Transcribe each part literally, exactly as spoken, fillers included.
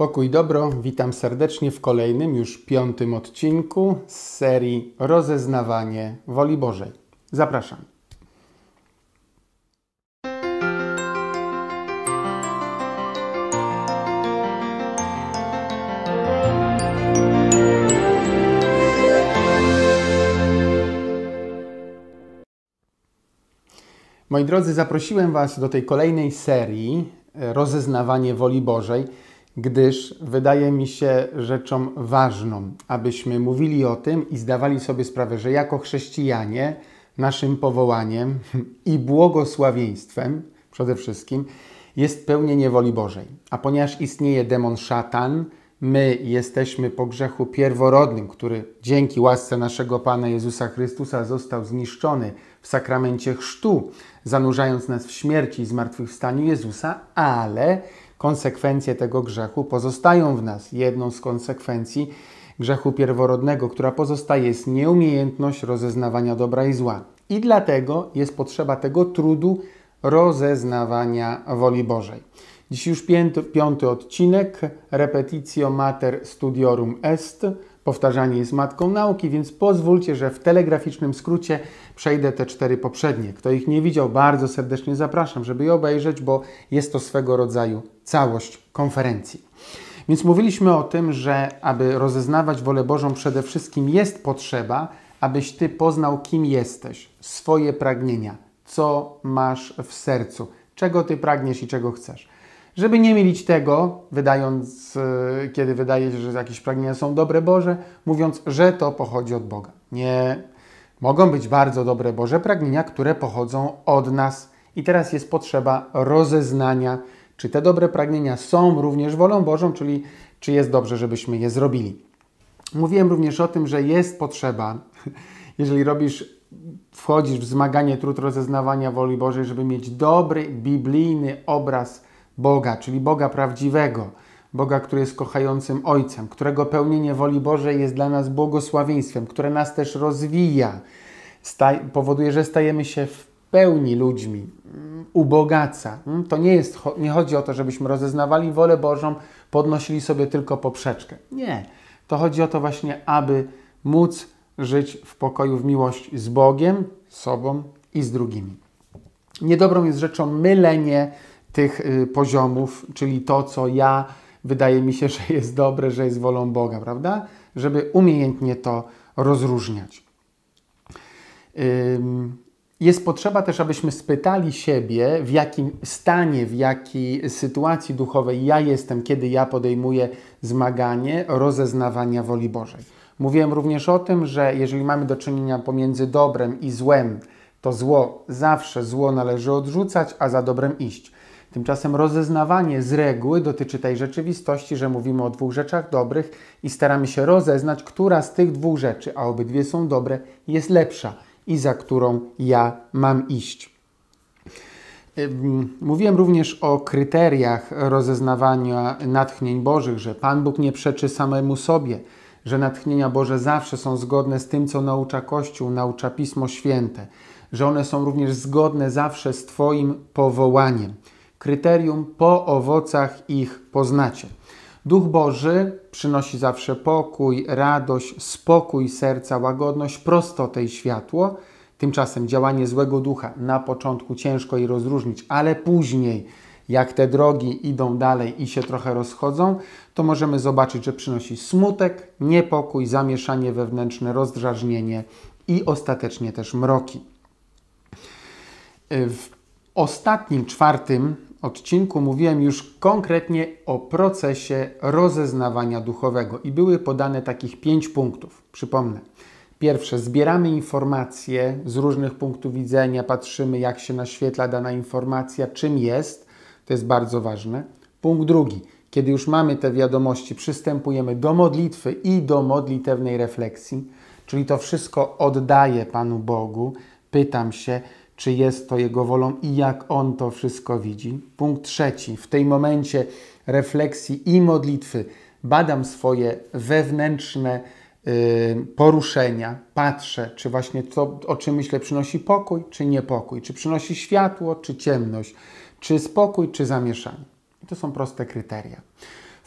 Pokój dobro, witam serdecznie w kolejnym, już piątym odcinku z serii Rozeznawanie woli Bożej. Zapraszam. Moi drodzy, zaprosiłem Was do tej kolejnej serii Rozeznawanie woli Bożej, gdyż wydaje mi się rzeczą ważną, abyśmy mówili o tym i zdawali sobie sprawę, że jako chrześcijanie naszym powołaniem i błogosławieństwem przede wszystkim jest pełnienie woli Bożej. A ponieważ istnieje demon szatan, my jesteśmy po grzechu pierworodnym, który dzięki łasce naszego Pana Jezusa Chrystusa został zniszczony w sakramencie chrztu, zanurzając nas w śmierci i zmartwychwstaniu Jezusa, ale konsekwencje tego grzechu pozostają w nas. Jedną z konsekwencji grzechu pierworodnego, która pozostaje, jest nieumiejętność rozeznawania dobra i zła. I dlatego jest potrzeba tego trudu rozeznawania woli Bożej. Dziś już piąty, piąty odcinek, repetitio mater studiorum est, powtarzanie jest matką nauki, więc pozwólcie, że w telegraficznym skrócie przejdę te cztery poprzednie. Kto ich nie widział, bardzo serdecznie zapraszam, żeby je obejrzeć, bo jest to swego rodzaju całość konferencji. Więc mówiliśmy o tym, że aby rozeznawać wolę Bożą, przede wszystkim jest potrzeba, abyś Ty poznał, kim jesteś, swoje pragnienia, co masz w sercu, czego Ty pragniesz i czego chcesz. Żeby nie mylić tego, wydając, kiedy wydaje się, że jakieś pragnienia są dobre Boże, mówiąc, że to pochodzi od Boga. Nie. Mogą być bardzo dobre Boże pragnienia, które pochodzą od nas. I teraz jest potrzeba rozeznania, czy te dobre pragnienia są również wolą Bożą, czyli czy jest dobrze, żebyśmy je zrobili. Mówiłem również o tym, że jest potrzeba, jeżeli robisz, wchodzisz w zmaganie, trud rozeznawania woli Bożej, żeby mieć dobry, biblijny obraz Boga, czyli Boga prawdziwego, Boga, który jest kochającym Ojcem, którego pełnienie woli Bożej jest dla nas błogosławieństwem, które nas też rozwija, Staj, powoduje, że stajemy się w pełni ludźmi, ubogaca. To nie jest, nie chodzi o to, żebyśmy rozeznawali wolę Bożą, podnosili sobie tylko poprzeczkę. Nie. To chodzi o to właśnie, aby móc żyć w pokoju, w miłości z Bogiem, z sobą i z drugimi. Niedobrą jest rzeczą mylenie tych y, poziomów, czyli to, co ja, wydaje mi się, że jest dobre, że jest wolą Boga, prawda? Żeby umiejętnie to rozróżniać. Ym, jest potrzeba też, abyśmy spytali siebie, w jakim stanie, w jakiej sytuacji duchowej ja jestem, kiedy ja podejmuję zmaganie rozeznawania woli Bożej. Mówiłem również o tym, że jeżeli mamy do czynienia pomiędzy dobrem i złem, to zło, zawsze zło należy odrzucać, a za dobrem iść. Tymczasem rozeznawanie z reguły dotyczy tej rzeczywistości, że mówimy o dwóch rzeczach dobrych i staramy się rozeznać, która z tych dwóch rzeczy, a obydwie są dobre, jest lepsza i za którą ja mam iść. Mówiłem również o kryteriach rozeznawania natchnień Bożych, że Pan Bóg nie przeczy samemu sobie, że natchnienia Boże zawsze są zgodne z tym, co naucza Kościół, naucza Pismo Święte, że one są również zgodne zawsze z Twoim powołaniem. Kryterium: po owocach ich poznacie. Duch Boży przynosi zawsze pokój, radość, spokój serca, łagodność, prostotę i światło. Tymczasem działanie złego ducha na początku ciężko je rozróżnić, ale później, jak te drogi idą dalej i się trochę rozchodzą, to możemy zobaczyć, że przynosi smutek, niepokój, zamieszanie wewnętrzne, rozdrażnienie i ostatecznie też mroki. W ostatnim, czwartym odcinku mówiłem już konkretnie o procesie rozeznawania duchowego i były podane takich pięć punktów. Przypomnę. Pierwsze, zbieramy informacje z różnych punktów widzenia, patrzymy, jak się naświetla dana informacja, czym jest. To jest bardzo ważne. Punkt drugi. Kiedy już mamy te wiadomości, przystępujemy do modlitwy i do modlitewnej refleksji, czyli to wszystko oddaję Panu Bogu, pytam się, czy jest to Jego wolą i jak On to wszystko widzi. Punkt trzeci. W tej momencie refleksji i modlitwy badam swoje wewnętrzne y, poruszenia, patrzę, czy właśnie to, o czym myślę, przynosi pokój, czy niepokój, czy przynosi światło, czy ciemność, czy spokój, czy zamieszanie. I to są proste kryteria. W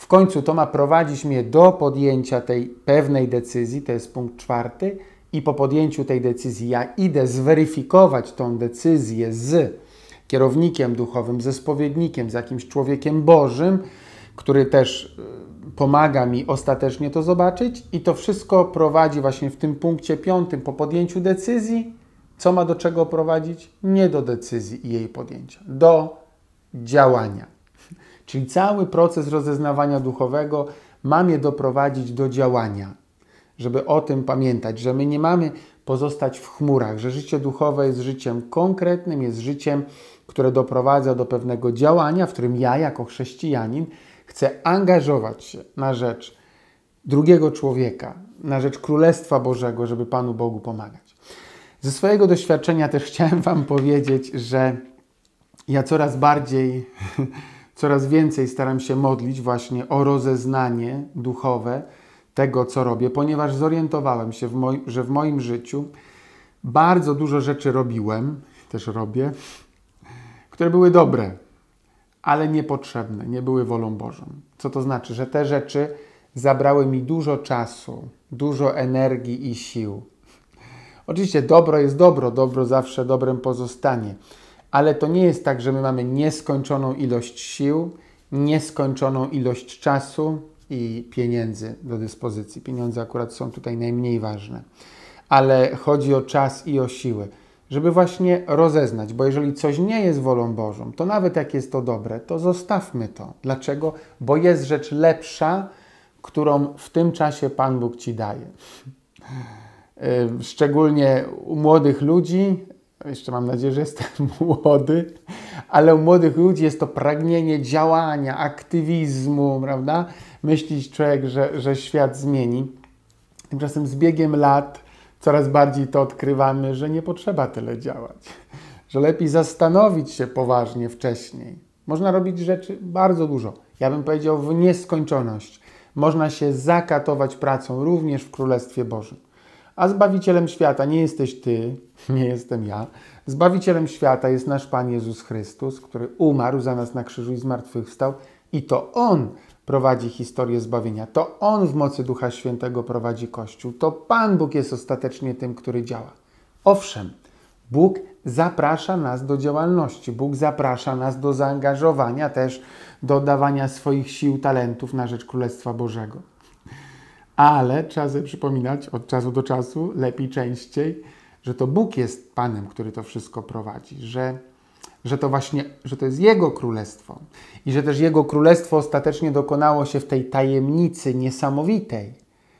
W końcu to ma prowadzić mnie do podjęcia tej pewnej decyzji, to jest punkt czwarty, i po podjęciu tej decyzji ja idę zweryfikować tą decyzję z kierownikiem duchowym, ze spowiednikiem, z jakimś człowiekiem Bożym, który też pomaga mi ostatecznie to zobaczyć, i to wszystko prowadzi właśnie w tym punkcie piątym po podjęciu decyzji. Co ma do czego prowadzić? Nie do decyzji i jej podjęcia, do działania. Czyli cały proces rozeznawania duchowego ma mnie doprowadzić do działania, żeby o tym pamiętać, że my nie mamy pozostać w chmurach, że życie duchowe jest życiem konkretnym, jest życiem, które doprowadza do pewnego działania, w którym ja jako chrześcijanin chcę angażować się na rzecz drugiego człowieka, na rzecz Królestwa Bożego, żeby Panu Bogu pomagać. Ze swojego doświadczenia też chciałem Wam powiedzieć, że ja coraz bardziej, coraz więcej staram się modlić właśnie o rozeznanie duchowe tego, co robię, ponieważ zorientowałem się, w moj, że w moim życiu bardzo dużo rzeczy robiłem, też robię, które były dobre, ale niepotrzebne, nie były wolą Bożą. Co to znaczy? Że te rzeczy zabrały mi dużo czasu, dużo energii i sił. Oczywiście dobro jest dobro, dobro zawsze dobrem pozostanie, ale to nie jest tak, że my mamy nieskończoną ilość sił, nieskończoną ilość czasu i pieniędzy do dyspozycji. Pieniądze akurat są tutaj najmniej ważne, ale chodzi o czas i o siły, żeby właśnie rozeznać, bo jeżeli coś nie jest wolą Bożą, to nawet jak jest to dobre, to zostawmy to. Dlaczego? Bo jest rzecz lepsza, którą w tym czasie Pan Bóg Ci daje. Szczególnie u młodych ludzi, jeszcze mam nadzieję, że jestem młody, ale u młodych ludzi jest to pragnienie działania, aktywizmu, prawda? Myśli człowiek, że, że świat zmieni. Tymczasem z biegiem lat coraz bardziej to odkrywamy, że nie potrzeba tyle działać, że lepiej zastanowić się poważnie wcześniej. Można robić rzeczy bardzo dużo. Ja bym powiedział w nieskończoność. Można się zakatować pracą również w Królestwie Bożym. A Zbawicielem świata nie jesteś Ty, nie jestem ja. Zbawicielem świata jest nasz Pan Jezus Chrystus, który umarł za nas na krzyżu i zmartwychwstał, i to On prowadzi historię zbawienia. To On w mocy Ducha Świętego prowadzi Kościół. To Pan Bóg jest ostatecznie tym, który działa. Owszem, Bóg zaprasza nas do działalności. Bóg zaprasza nas do zaangażowania, też do dawania swoich sił, talentów na rzecz Królestwa Bożego. Ale trzeba sobie przypominać od czasu do czasu, lepiej częściej, że to Bóg jest Panem, który to wszystko prowadzi, że, że to właśnie, że to jest Jego Królestwo i że też Jego Królestwo ostatecznie dokonało się w tej tajemnicy niesamowitej.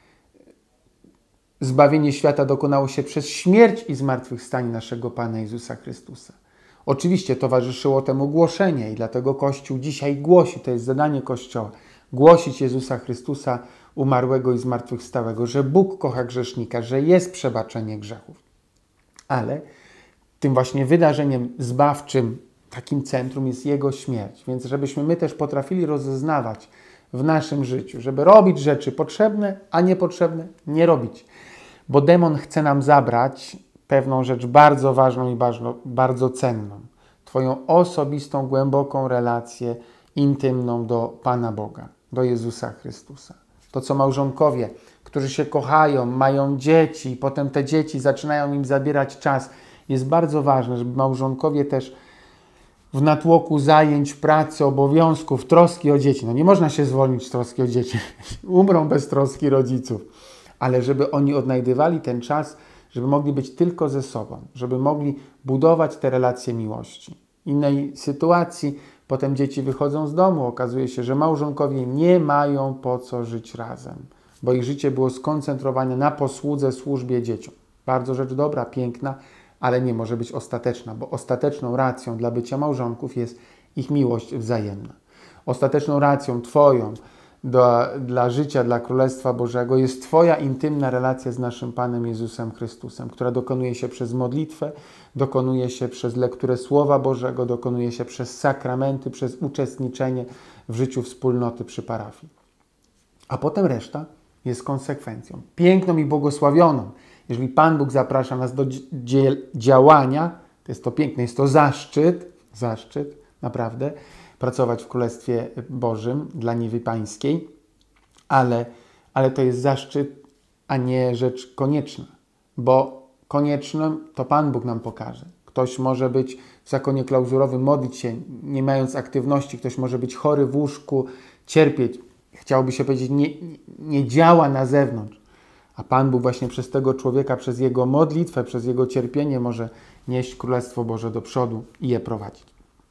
Zbawienie świata dokonało się przez śmierć i zmartwychwstanie naszego Pana Jezusa Chrystusa. Oczywiście towarzyszyło temu głoszenie i dlatego Kościół dzisiaj głosi, to jest zadanie Kościoła, głosić Jezusa Chrystusa umarłego i zmartwychwstałego, że Bóg kocha grzesznika, że jest przebaczenie grzechów. Ale tym właśnie wydarzeniem zbawczym, takim centrum jest Jego śmierć. Więc żebyśmy my też potrafili rozeznawać w naszym życiu, żeby robić rzeczy potrzebne, a niepotrzebne nie robić. Bo demon chce nam zabrać pewną rzecz bardzo ważną i bardzo, bardzo cenną. Twoją osobistą, głęboką relację intymną do Pana Boga, do Jezusa Chrystusa. To, co małżonkowie, którzy się kochają, mają dzieci, potem te dzieci zaczynają im zabierać czas. Jest bardzo ważne, żeby małżonkowie też w natłoku zajęć, pracy, obowiązków, troski o dzieci. No nie można się zwolnić z troski o dzieci. Umrą bez troski rodziców. Ale żeby oni odnajdywali ten czas, żeby mogli być tylko ze sobą, żeby mogli budować te relacje miłości. W innej sytuacji potem dzieci wychodzą z domu, okazuje się, że małżonkowie nie mają po co żyć razem, bo ich życie było skoncentrowane na posłudze, służbie dzieciom. Bardzo rzecz dobra, piękna, ale nie może być ostateczna, bo ostateczną racją dla bycia małżonków jest ich miłość wzajemna. Ostateczną racją Twoją do, dla życia, dla Królestwa Bożego jest Twoja intymna relacja z naszym Panem Jezusem Chrystusem, która dokonuje się przez modlitwę, dokonuje się przez lekturę Słowa Bożego, dokonuje się przez sakramenty, przez uczestniczenie w życiu wspólnoty przy parafii. A potem reszta jest konsekwencją. Piękną i błogosławioną. Jeżeli Pan Bóg zaprasza nas do działania, to jest to piękne, jest to zaszczyt, zaszczyt, naprawdę, pracować w Królestwie Bożym dla niwy pańskiej, ale, ale to jest zaszczyt, a nie rzecz konieczna, bo koniecznym to Pan Bóg nam pokaże. Ktoś może być w zakonie klauzurowym, modlić się, nie mając aktywności, ktoś może być chory w łóżku, cierpieć, chciałoby się powiedzieć, nie, nie działa na zewnątrz, a Pan Bóg właśnie przez tego człowieka, przez jego modlitwę, przez jego cierpienie może nieść Królestwo Boże do przodu i je prowadzić.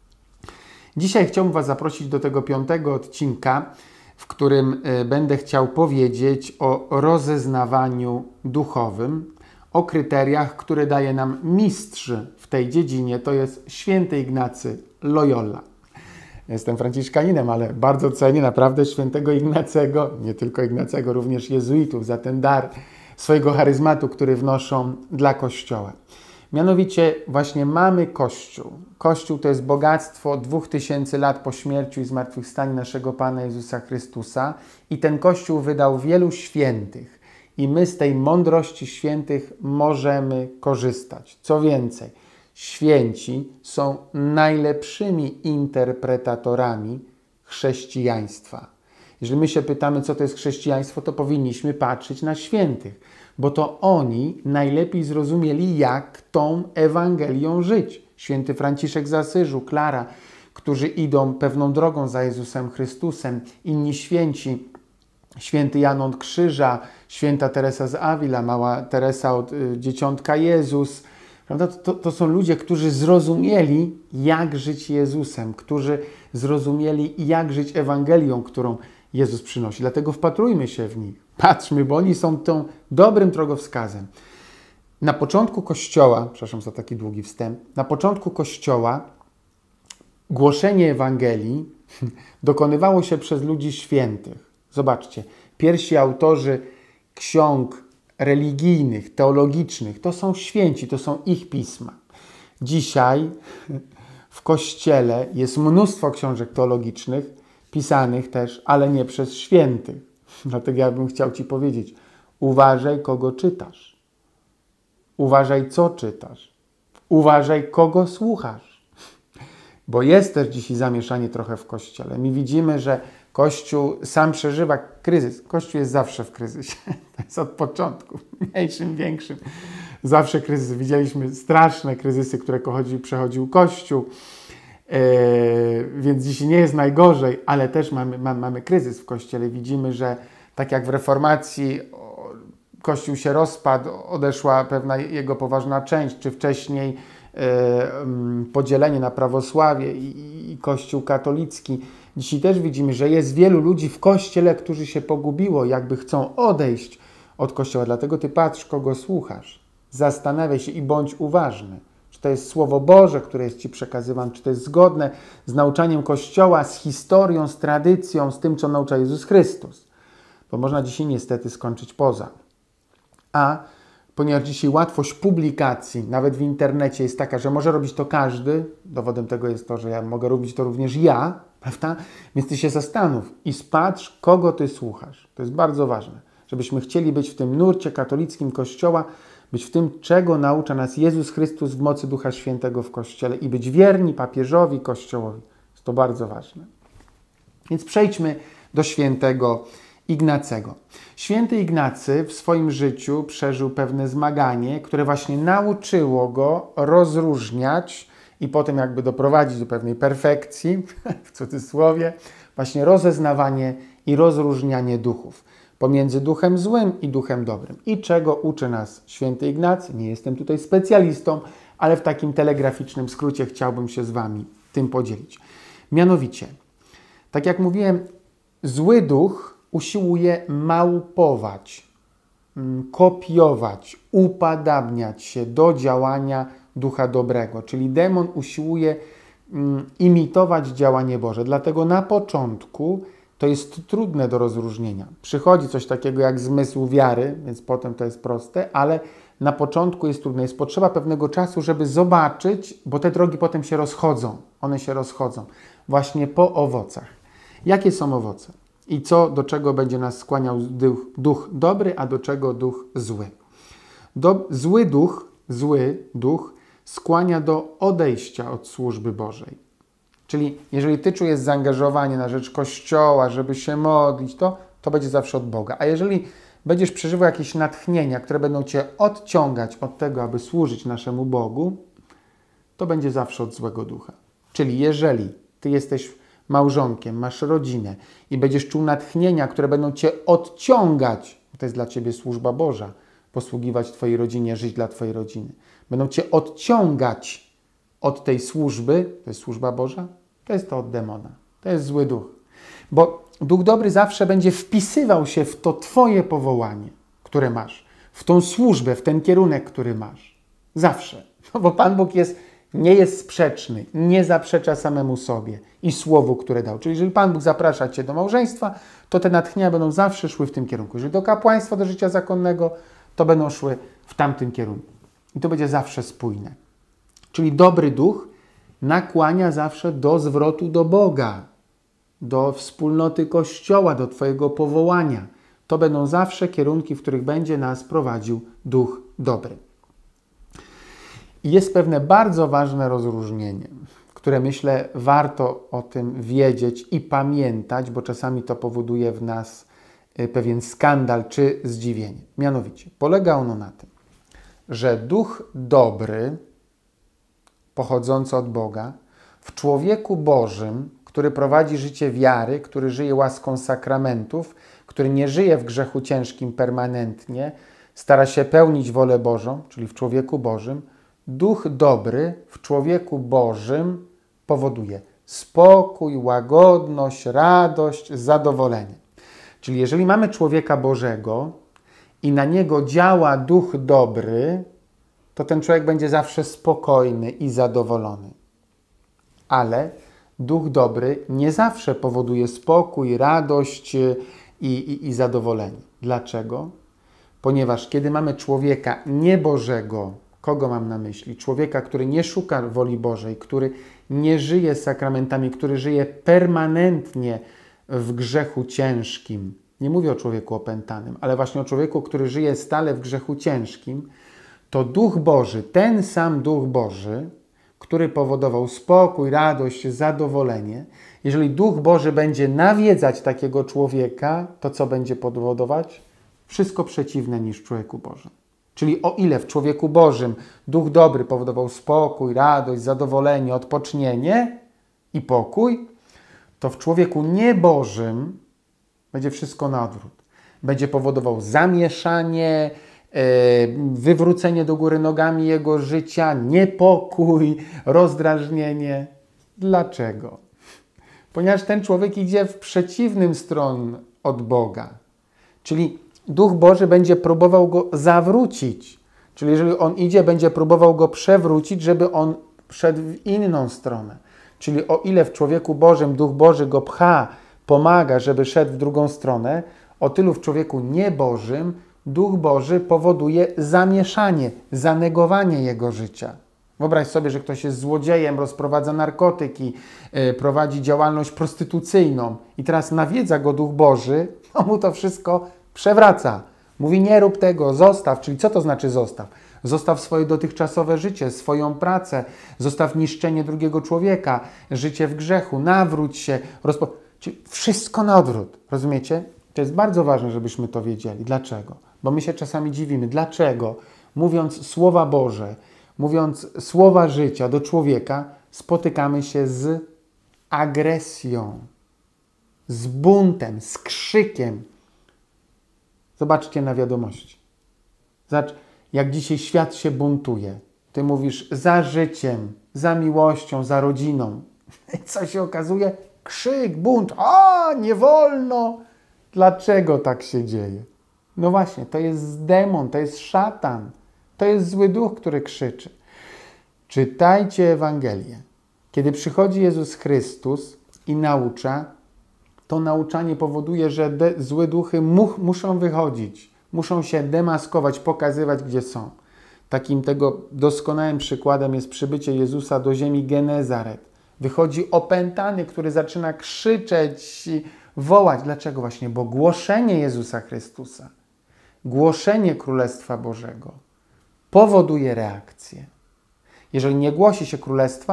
Dzisiaj chciałbym Was zaprosić do tego piątego odcinka, w którym będę chciał powiedzieć o rozeznawaniu duchowym, o kryteriach, które daje nam mistrz w tej dziedzinie, to jest święty Ignacy Loyola. Jestem franciszkaninem, ale bardzo cenię naprawdę świętego Ignacego, nie tylko Ignacego, również jezuitów za ten dar swojego charyzmatu, który wnoszą dla Kościoła. Mianowicie właśnie mamy Kościół. Kościół to jest bogactwo dwóch tysięcy lat po śmierci i zmartwychwstaniu naszego Pana Jezusa Chrystusa i ten Kościół wydał wielu świętych i my z tej mądrości świętych możemy korzystać. Co więcej, święci są najlepszymi interpretatorami chrześcijaństwa. Jeżeli my się pytamy, co to jest chrześcijaństwo, to powinniśmy patrzeć na świętych, bo to oni najlepiej zrozumieli, jak tą Ewangelią żyć. Święty Franciszek z Asyżu, Klara, którzy idą pewną drogą za Jezusem Chrystusem, inni święci, święty Jan od Krzyża, święta Teresa z Avila, mała Teresa od y, Dzieciątka Jezus. Prawda? To, to są ludzie, którzy zrozumieli, jak żyć Jezusem, którzy zrozumieli, jak żyć Ewangelią, którą Jezus przynosi. Dlatego wpatrujmy się w nich. Patrzmy, bo oni są tą dobrym drogowskazem. Na początku Kościoła, przepraszam za taki długi wstęp, na początku Kościoła głoszenie Ewangelii dokonywało się przez ludzi świętych. Zobaczcie, pierwsi autorzy ksiąg religijnych, teologicznych, to są święci, to są ich pisma. Dzisiaj w Kościele jest mnóstwo książek teologicznych, pisanych też, ale nie przez świętych. Dlatego ja bym chciał Ci powiedzieć, uważaj, kogo czytasz. Uważaj, co czytasz. Uważaj, kogo słuchasz. Bo jest też dzisiaj zamieszanie trochę w Kościele. My widzimy, że Kościół sam przeżywa kryzys. Kościół jest zawsze w kryzysie. To jest od początku, mniejszym, większym. Zawsze kryzys. Widzieliśmy straszne kryzysy, które przechodził Kościół. Yy, więc dzisiaj nie jest najgorzej, ale też mamy, mamy, mamy kryzys w Kościele. Widzimy, że tak jak w reformacji o, Kościół się rozpadł, odeszła pewna jego poważna część, czy wcześniej yy, yy, podzielenie na prawosławie i, i Kościół katolicki. Dzisiaj też widzimy, że jest wielu ludzi w Kościele, którzy się pogubiło, jakby chcą odejść od Kościoła. Dlatego Ty patrz, kogo słuchasz. Zastanawiaj się i bądź uważny. Czy to jest Słowo Boże, które jest Ci przekazywane, czy to jest zgodne z nauczaniem Kościoła, z historią, z tradycją, z tym, co naucza Jezus Chrystus. Bo można dzisiaj niestety skończyć poza. A ponieważ dzisiaj łatwość publikacji, nawet w internecie jest taka, że może robić to każdy, dowodem tego jest to, że ja mogę robić to również ja, prawda? Więc Ty się zastanów i spatrz, kogo Ty słuchasz. To jest bardzo ważne, żebyśmy chcieli być w tym nurcie katolickim Kościoła, być w tym, czego naucza nas Jezus Chrystus w mocy Ducha Świętego w Kościele i być wierni papieżowi, Kościołowi. Jest to bardzo ważne. Więc przejdźmy do świętego Ignacego. Święty Ignacy w swoim życiu przeżył pewne zmaganie, które właśnie nauczyło go rozróżniać i potem jakby doprowadzić do pewnej perfekcji, w cudzysłowie, właśnie rozeznawanie i rozróżnianie duchów pomiędzy duchem złym i duchem dobrym. I czego uczy nas święty Ignacy? Nie jestem tutaj specjalistą, ale w takim telegraficznym skrócie chciałbym się z Wami tym podzielić. Mianowicie, tak jak mówiłem, zły duch usiłuje małpować, kopiować, upadabniać się do działania ducha dobrego. Czyli demon usiłuje imitować działanie Boże. Dlatego na początku to jest trudne do rozróżnienia. Przychodzi coś takiego jak zmysł wiary, więc potem to jest proste, ale na początku jest trudne. Jest potrzeba pewnego czasu, żeby zobaczyć, bo te drogi potem się rozchodzą. One się rozchodzą właśnie po owocach. Jakie są owoce? I co, do czego będzie nas skłaniał duch, duch dobry, a do czego duch zły? Do, zły duch, zły duch skłania do odejścia od służby Bożej. Czyli jeżeli Ty czujesz zaangażowanie na rzecz Kościoła, żeby się modlić, to, to będzie zawsze od Boga. A jeżeli będziesz przeżywał jakieś natchnienia, które będą Cię odciągać od tego, aby służyć naszemu Bogu, to będzie zawsze od złego ducha. Czyli jeżeli Ty jesteś małżonkiem, masz rodzinę i będziesz czuł natchnienia, które będą Cię odciągać, to jest dla Ciebie służba Boża, posługiwać Twojej rodzinie, żyć dla Twojej rodziny, będą Cię odciągać od tej służby, to jest służba Boża, to jest to od demona, to jest zły duch. Bo Duch Dobry zawsze będzie wpisywał się w to Twoje powołanie, które masz, w tą służbę, w ten kierunek, który masz. Zawsze. No bo Pan Bóg jest, nie jest sprzeczny, nie zaprzecza samemu sobie i słowu, które dał. Czyli jeżeli Pan Bóg zaprasza Cię do małżeństwa, to te natchnienia będą zawsze szły w tym kierunku. Jeżeli do kapłaństwa, do życia zakonnego, to będą szły w tamtym kierunku. I to będzie zawsze spójne. Czyli dobry duch nakłania zawsze do zwrotu do Boga, do wspólnoty Kościoła, do Twojego powołania. To będą zawsze kierunki, w których będzie nas prowadził Duch Dobry. I jest pewne bardzo ważne rozróżnienie, które myślę warto o tym wiedzieć i pamiętać, bo czasami to powoduje w nas pewien skandal czy zdziwienie. Mianowicie polega ono na tym, że Duch Dobry, pochodzący od Boga, w człowieku Bożym, który prowadzi życie wiary, który żyje łaską sakramentów, który nie żyje w grzechu ciężkim permanentnie, stara się pełnić wolę Bożą, czyli w człowieku Bożym, Duch Dobry w człowieku Bożym powoduje spokój, łagodność, radość, zadowolenie. Czyli jeżeli mamy człowieka Bożego i na niego działa Duch Dobry, to ten człowiek będzie zawsze spokojny i zadowolony. Ale Duch Dobry nie zawsze powoduje spokój, radość i, i, i zadowolenie. Dlaczego? Ponieważ kiedy mamy człowieka niebożego, kogo mam na myśli? Człowieka, który nie szuka woli Bożej, który nie żyje sakramentami, który żyje permanentnie w grzechu ciężkim. Nie mówię o człowieku opętanym, ale właśnie o człowieku, który żyje stale w grzechu ciężkim, to Duch Boży, ten sam Duch Boży, który powodował spokój, radość, zadowolenie, jeżeli Duch Boży będzie nawiedzać takiego człowieka, to co będzie powodować? Wszystko przeciwne niż w człowieku Bożym. Czyli o ile w człowieku Bożym Duch Dobry powodował spokój, radość, zadowolenie, odpocznienie i pokój, to w człowieku niebożym będzie wszystko na odwrót. Będzie powodował zamieszanie, wywrócenie do góry nogami jego życia, niepokój, rozdrażnienie. Dlaczego? Ponieważ ten człowiek idzie w przeciwnym stronę od Boga. Czyli Duch Boży będzie próbował go zawrócić. Czyli jeżeli on idzie, będzie próbował go przewrócić, żeby on szedł w inną stronę. Czyli o ile w człowieku Bożym Duch Boży go pcha, pomaga, żeby szedł w drugą stronę, o tylu w człowieku niebożym Duch Boży powoduje zamieszanie, zanegowanie jego życia. Wyobraź sobie, że ktoś jest złodziejem, rozprowadza narkotyki, yy, prowadzi działalność prostytucyjną i teraz nawiedza go Duch Boży, on mu to wszystko przewraca. Mówi, nie rób tego, zostaw. Czyli co to znaczy zostaw? Zostaw swoje dotychczasowe życie, swoją pracę, zostaw niszczenie drugiego człowieka, życie w grzechu, nawróć się. Rozpo... Czyli wszystko na odwrót. Rozumiecie? To jest bardzo ważne, żebyśmy to wiedzieli. Dlaczego? Bo my się czasami dziwimy. Dlaczego? Mówiąc słowa Boże, mówiąc słowa życia do człowieka, spotykamy się z agresją, z buntem, z krzykiem. Zobaczcie na wiadomości. Zobacz, jak dzisiaj świat się buntuje. Ty mówisz za życiem, za miłością, za rodziną. I co się okazuje? Krzyk, bunt. A, nie wolno! Dlaczego tak się dzieje? No właśnie, to jest demon, to jest szatan. To jest zły duch, który krzyczy. Czytajcie Ewangelię. Kiedy przychodzi Jezus Chrystus i naucza, to nauczanie powoduje, że de- złe duchy mu- muszą wychodzić, muszą się demaskować, pokazywać, gdzie są. Takim tego doskonałym przykładem jest przybycie Jezusa do ziemi Genezaret. Wychodzi opętany, który zaczyna krzyczeć, wołać. Dlaczego właśnie? Bo głoszenie Jezusa Chrystusa, głoszenie Królestwa Bożego powoduje reakcję. Jeżeli nie głosi się Królestwa,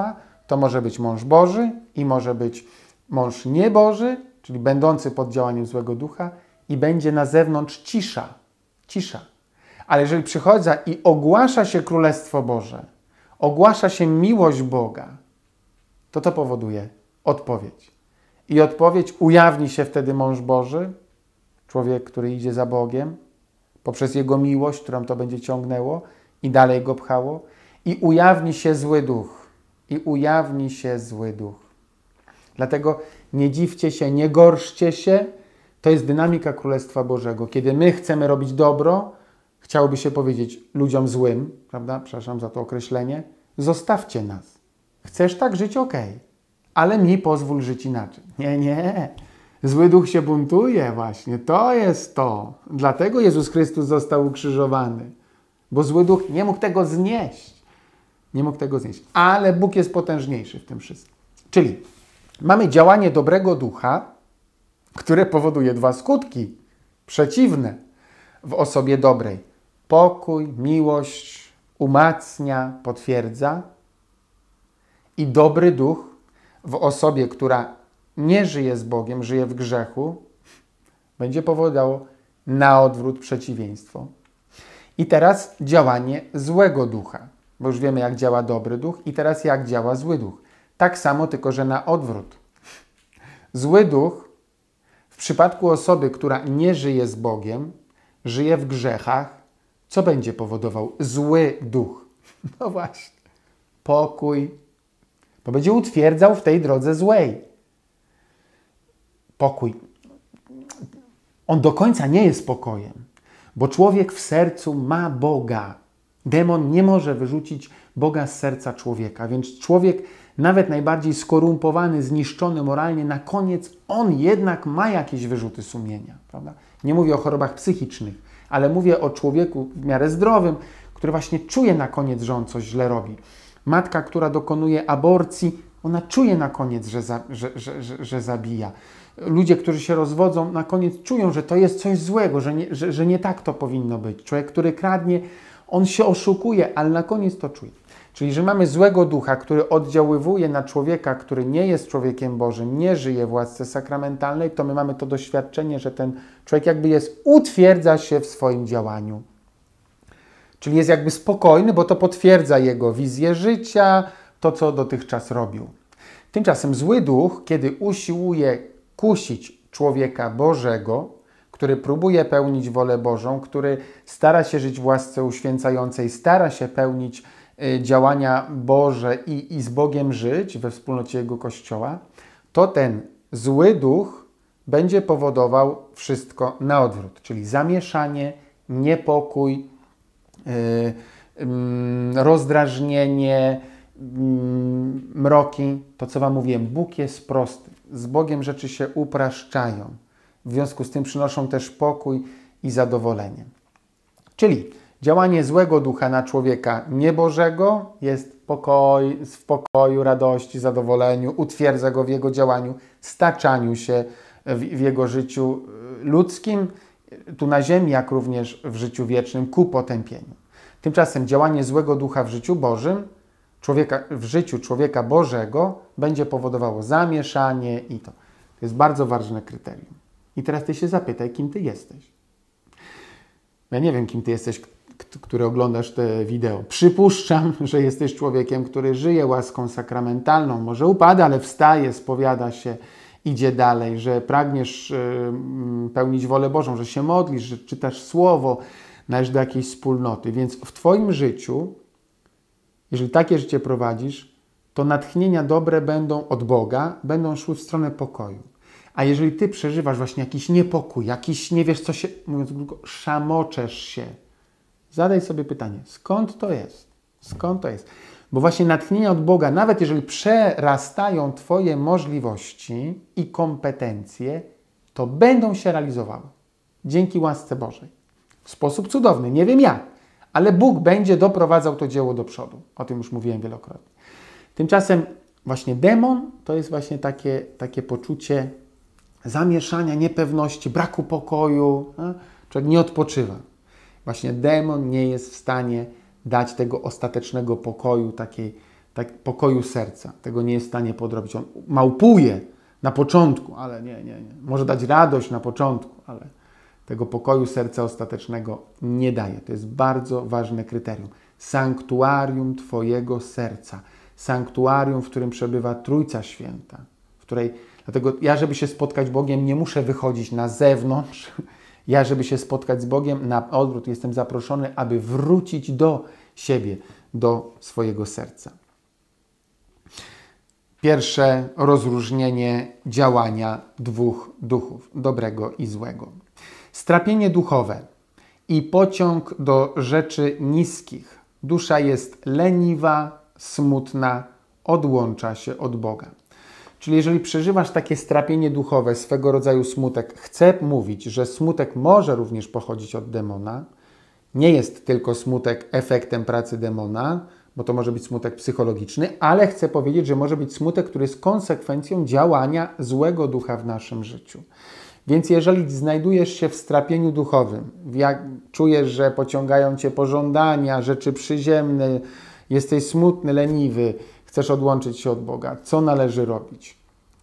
To może być mąż Boży i może być mąż nieboży, czyli będący pod działaniem złego ducha i będzie na zewnątrz cisza. Cisza. Ale jeżeli przychodzi i ogłasza się Królestwo Boże, ogłasza się miłość Boga, to to powoduje odpowiedź. I odpowiedź ujawni się wtedy mąż Boży, człowiek, który idzie za Bogiem, poprzez Jego miłość, którą to będzie ciągnęło i dalej go pchało. I ujawni się zły duch. I ujawni się zły duch. Dlatego nie dziwcie się, nie gorszcie się. To jest dynamika Królestwa Bożego. Kiedy my chcemy robić dobro, chciałoby się powiedzieć ludziom złym, prawda? Przepraszam za to określenie. Zostawcie nas. Chcesz tak żyć? Okej. Ale mi pozwól żyć inaczej. Nie, nie. Zły duch się buntuje właśnie. To jest to. Dlatego Jezus Chrystus został ukrzyżowany. Bo zły duch nie mógł tego znieść. Nie mógł tego znieść. Ale Bóg jest potężniejszy w tym wszystkim. Czyli mamy działanie dobrego ducha, które powoduje dwa skutki przeciwne w osobie dobrej. Pokój, miłość umacnia, potwierdza. I dobry duch w osobie, która nie żyje z Bogiem, żyje w grzechu, będzie powodowało na odwrót przeciwieństwo. I teraz działanie złego ducha, bo już wiemy, jak działa dobry duch i teraz jak działa zły duch. Tak samo, tylko że na odwrót. Zły duch w przypadku osoby, która nie żyje z Bogiem, żyje w grzechach, co będzie powodował zły duch? No właśnie, pokój, bo będzie utwierdzał w tej drodze złej. Pokój. On do końca nie jest pokojem, bo człowiek w sercu ma Boga. Demon nie może wyrzucić Boga z serca człowieka, więc człowiek, nawet najbardziej skorumpowany, zniszczony moralnie, na koniec on jednak ma jakieś wyrzuty sumienia. Prawda? Nie mówię o chorobach psychicznych, ale mówię o człowieku w miarę zdrowym, który właśnie czuje na koniec, że on coś źle robi. Matka, która dokonuje aborcji, ona czuje na koniec, że, za, że, że, że, że zabija. Ludzie, którzy się rozwodzą, na koniec czują, że to jest coś złego, że nie, że, że nie tak to powinno być. Człowiek, który kradnie, on się oszukuje, ale na koniec to czuje. Czyli, że mamy złego ducha, który oddziaływuje na człowieka, który nie jest człowiekiem Bożym, nie żyje w łasce sakramentalnej, to my mamy to doświadczenie, że ten człowiek jakby jest, utwierdza się w swoim działaniu. Czyli jest jakby spokojny, bo to potwierdza jego wizję życia, to, co dotychczas robił. Tymczasem zły duch, kiedy usiłuje kusić człowieka Bożego, który próbuje pełnić wolę Bożą, który stara się żyć w łasce uświęcającej, stara się pełnić y, działania Boże i, i z Bogiem żyć we wspólnocie Jego Kościoła, to ten zły duch będzie powodował wszystko na odwrót, czyli zamieszanie, niepokój, yy, yy, rozdrażnienie, yy, mroki. To, co Wam mówiłem, Bóg jest prosty. Z Bogiem rzeczy się upraszczają. W związku z tym przynoszą też pokój i zadowolenie. Czyli działanie złego ducha na człowieka niebożego jest pokoj, w pokoju, radości, zadowoleniu, utwierdza go w jego działaniu, staczaniu się w, w jego życiu ludzkim, tu na ziemi, jak również w życiu wiecznym, ku potępieniu. Tymczasem działanie złego ducha w życiu Bożym, człowieka, w życiu człowieka Bożego będzie powodowało zamieszanie i to. To jest bardzo ważne kryterium. I teraz Ty się zapytaj, kim Ty jesteś. Ja nie wiem, kim Ty jesteś, który oglądasz te wideo. Przypuszczam, że jesteś człowiekiem, który żyje łaską sakramentalną. Może upada, ale wstaje, spowiada się, idzie dalej, że pragniesz pełnić wolę Bożą, że się modlisz, że czytasz Słowo, należysz do jakiejś wspólnoty. Więc w Twoim życiu, jeżeli takie życie prowadzisz, to natchnienia dobre będą od Boga, będą szły w stronę pokoju. A jeżeli Ty przeżywasz właśnie jakiś niepokój, jakiś, nie wiesz co się, mówiąc krótko, szamoczesz się, zadaj sobie pytanie, skąd to jest? Skąd to jest? Bo właśnie natchnienia od Boga, nawet jeżeli przerastają Twoje możliwości i kompetencje, to będą się realizowały. Dzięki łasce Bożej. W sposób cudowny, nie wiem jak, ale Bóg będzie doprowadzał to dzieło do przodu. O tym już mówiłem wielokrotnie. Tymczasem właśnie demon to jest właśnie takie, takie poczucie zamieszania, niepewności, braku pokoju. A? Człowiek nie odpoczywa. Właśnie demon nie jest w stanie dać tego ostatecznego pokoju, takiej, tak pokoju serca. Tego nie jest w stanie podrobić. On małpuje na początku, ale nie, nie, nie. Może dać radość na początku, ale tego pokoju serca ostatecznego nie daje. To jest bardzo ważne kryterium. Sanktuarium Twojego serca. Sanktuarium, w którym przebywa Trójca Święta. W której, dlatego ja, żeby się spotkać z Bogiem, nie muszę wychodzić na zewnątrz. Ja, żeby się spotkać z Bogiem, na odwrót jestem zaproszony, aby wrócić do siebie, do swojego serca. Pierwsze rozróżnienie działania dwóch duchów, dobrego i złego. Strapienie duchowe i pociąg do rzeczy niskich. Dusza jest leniwa, smutna, odłącza się od Boga. Czyli jeżeli przeżywasz takie strapienie duchowe, swego rodzaju smutek, chcę mówić, że smutek może również pochodzić od demona. Nie jest tylko smutek efektem pracy demona, bo to może być smutek psychologiczny, ale chcę powiedzieć, że może być smutek, który jest konsekwencją działania złego ducha w naszym życiu. Więc jeżeli znajdujesz się w strapieniu duchowym, jak czujesz, że pociągają Cię pożądania, rzeczy przyziemne, jesteś smutny, leniwy, chcesz odłączyć się od Boga, co należy robić?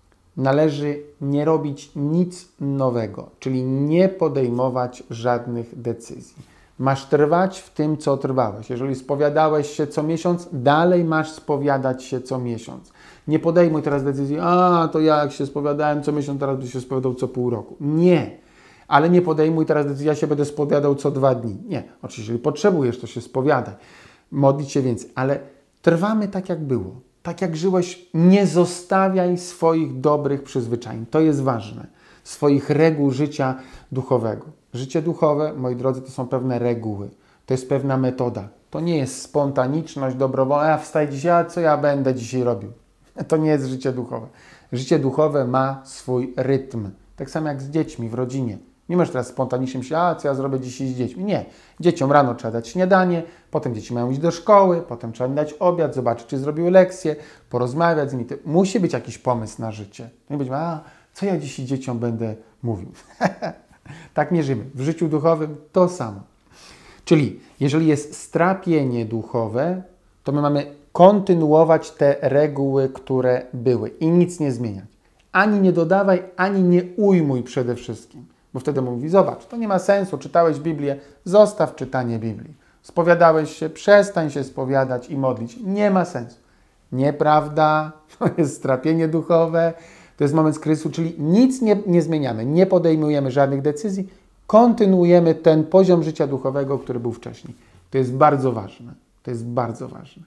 Należy nie robić nic nowego, czyli nie podejmować żadnych decyzji. Masz trwać w tym, co trwałeś. Jeżeli spowiadałeś się co miesiąc, dalej masz spowiadać się co miesiąc. Nie podejmuj teraz decyzji, a to ja jak się spowiadałem co miesiąc, teraz by się spowiadał co pół roku. Nie. Ale nie podejmuj teraz decyzji, ja się będę spowiadał co dwa dni. Nie. Oczywiście, jeżeli potrzebujesz, to się spowiadaj. Modlić się więcej. Ale trwamy tak, jak było. Tak jak żyłeś, nie zostawiaj swoich dobrych przyzwyczajeń. To jest ważne. Swoich reguł życia duchowego. Życie duchowe, moi drodzy, to są pewne reguły. To jest pewna metoda. To nie jest spontaniczność, dobrowolna. A wstaj dzisiaj, a co ja będę dzisiaj robił? To nie jest życie duchowe. Życie duchowe ma swój rytm. Tak samo jak z dziećmi w rodzinie. Nie możesz teraz spontanicznie myśleć, a co ja zrobię dzisiaj z dziećmi. Nie. Dzieciom rano trzeba dać śniadanie, potem dzieci mają iść do szkoły, potem trzeba im dać obiad, zobaczyć, czy zrobiły lekcje, porozmawiać z nimi. Musi być jakiś pomysł na życie. Nie być, a co ja dzisiaj dzieciom będę mówił. Tak nie żyjemy. W życiu duchowym to samo. Czyli jeżeli jest strapienie duchowe, to my mamy kontynuować te reguły, które były i nic nie zmieniać. Ani nie dodawaj, ani nie ujmuj przede wszystkim. Bo wtedy mówi, zobacz, to nie ma sensu, czytałeś Biblię, zostaw czytanie Biblii. Spowiadałeś się, przestań się spowiadać i modlić. Nie ma sensu. Nieprawda, to jest strapienie duchowe, to jest moment kryzysu, czyli nic nie, nie zmieniamy, nie podejmujemy żadnych decyzji, kontynuujemy ten poziom życia duchowego, który był wcześniej. To jest bardzo ważne. To jest bardzo ważne.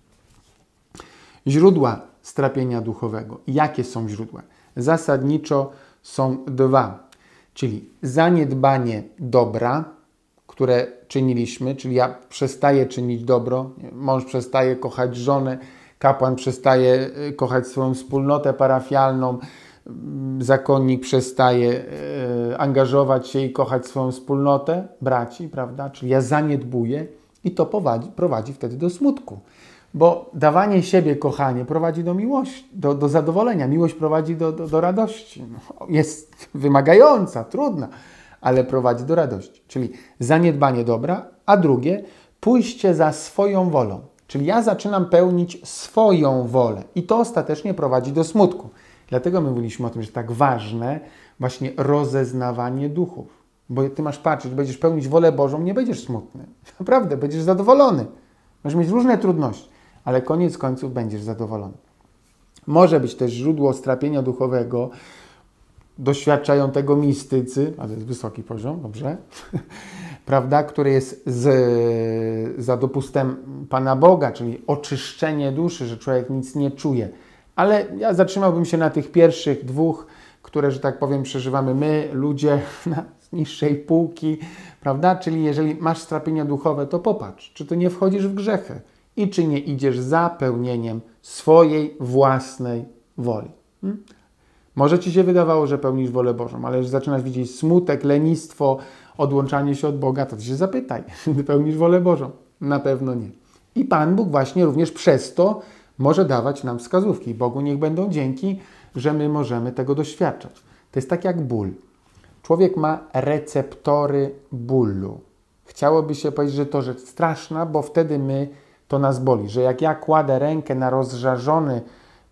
Źródła strapienia duchowego. Jakie są źródła? Zasadniczo są dwa. Czyli zaniedbanie dobra, które czyniliśmy, czyli ja przestaję czynić dobro, mąż przestaje kochać żonę, kapłan przestaje kochać swoją wspólnotę parafialną, zakonnik przestaje e, angażować się i kochać swoją wspólnotę, braci, prawda? Czyli ja zaniedbuję i to prowadzi, prowadzi wtedy do smutku. Bo dawanie siebie, kochanie, prowadzi do miłości, do, do zadowolenia. Miłość prowadzi do, do, do radości. No, jest wymagająca, trudna, ale prowadzi do radości. Czyli zaniedbanie dobra, a drugie, pójście za swoją wolą. Czyli ja zaczynam pełnić swoją wolę i to ostatecznie prowadzi do smutku. Dlatego my mówiliśmy o tym, że tak ważne właśnie rozeznawanie duchów. Bo ty masz patrzeć, będziesz pełnić wolę Bożą, nie będziesz smutny. Naprawdę, będziesz zadowolony. Możesz mieć różne trudności, ale koniec końców będziesz zadowolony. Może być też źródło strapienia duchowego, doświadczają tego mistycy, a to jest wysoki poziom, dobrze? Prawda, który jest z, za dopustem Pana Boga, czyli oczyszczenie duszy, że człowiek nic nie czuje. Ale ja zatrzymałbym się na tych pierwszych dwóch, które, że tak powiem, przeżywamy my, ludzie z niższej półki, prawda? Czyli jeżeli masz strapienia duchowe, to popatrz, czy ty nie wchodzisz w grzechy i czy nie idziesz za pełnieniem swojej własnej woli. Hmm? Może ci się wydawało, że pełnisz wolę Bożą, ale jeżeli zaczynasz widzieć smutek, lenistwo, odłączanie się od Boga, to ty się zapytaj, czy pełnisz wolę Bożą? Na pewno nie. I Pan Bóg właśnie również przez to może dawać nam wskazówki. Bogu niech będą dzięki, że my możemy tego doświadczać. To jest tak jak ból. Człowiek ma receptory bólu. Chciałoby się powiedzieć, że to rzecz straszna, bo wtedy my to nas boli, że jak ja kładę rękę na rozżarzony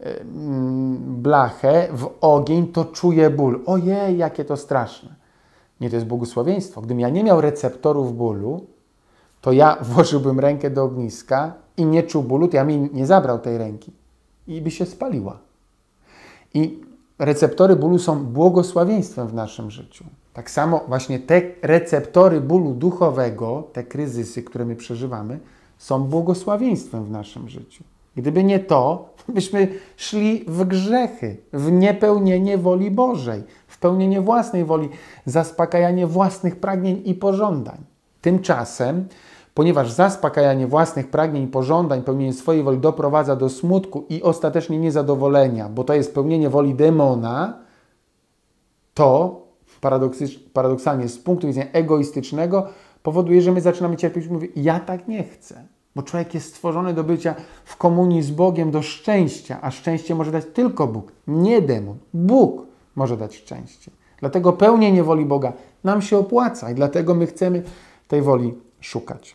blachę w ogień, to czuję ból. Ojej, jakie to straszne. Nie, to jest błogosławieństwo. Gdybym ja nie miał receptorów bólu, to ja włożyłbym rękę do ogniska i nie czuł bólu, to ja mi nie zabrał tej ręki i by się spaliła. I receptory bólu są błogosławieństwem w naszym życiu. Tak samo właśnie te receptory bólu duchowego, te kryzysy, które my przeżywamy, są błogosławieństwem w naszym życiu. Gdyby nie to, byśmy szli w grzechy, w niepełnienie woli Bożej, w pełnienie własnej woli, zaspokajanie własnych pragnień i pożądań. Tymczasem, ponieważ zaspokajanie własnych pragnień i pożądań, pełnienie swojej woli doprowadza do smutku i ostatecznie niezadowolenia, bo to jest pełnienie woli demona, to paradoksalnie z punktu widzenia egoistycznego powoduje, że my zaczynamy cierpieć i mówić, ja tak nie chcę. Bo człowiek jest stworzony do bycia w komunii z Bogiem, do szczęścia, a szczęście może dać tylko Bóg, nie demon. Bóg może dać szczęście. Dlatego pełnienie woli Boga nam się opłaca i dlatego my chcemy tej woli szukać.